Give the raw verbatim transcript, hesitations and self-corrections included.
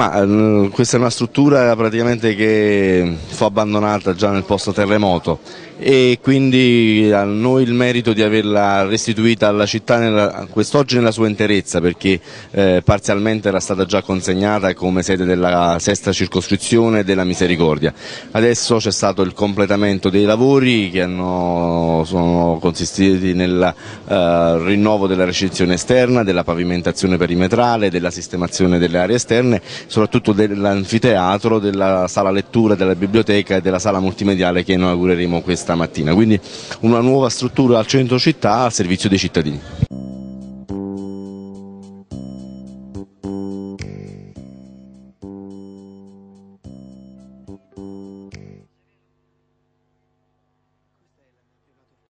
Ma, eh, questa è una struttura praticamente che fu abbandonata già nel post terremoto e quindi a noi il merito di averla restituita alla città quest'oggi nella sua interezza, perché eh, parzialmente era stata già consegnata come sede della sesta circoscrizione della Misericordia. Adesso c'è stato il completamento dei lavori che hanno, sono consistiti nel eh, rinnovo della recinzione esterna, della pavimentazione perimetrale, della sistemazione delle aree esterne, soprattutto dell'anfiteatro, della sala lettura, della biblioteca e della sala multimediale che inaugureremo questa mattina, quindi una nuova struttura al centro città al servizio dei cittadini.